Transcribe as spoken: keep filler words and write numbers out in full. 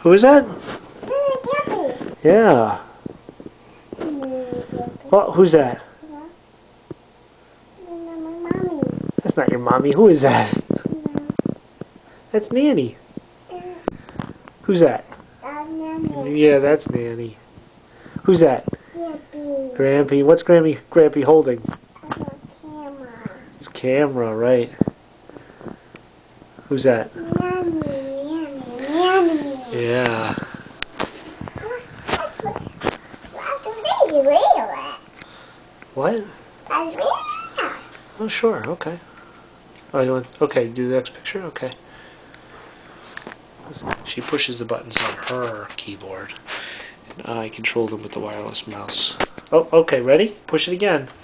Who is that? Yeah. Oh, who's that? That's not your mommy. Who is that? That's Nanny. Who's that? Yeah, that's Nanny. Who's that? Grampy. What's Grampy, Grampy holding? It's camera, right. Who's that? Yeah. What? Oh, sure. Okay. Oh, you want? Okay, do the next picture. Okay. She pushes the buttons on her keyboard, and I control them with the wireless mouse. Oh, okay. Ready? Push it again.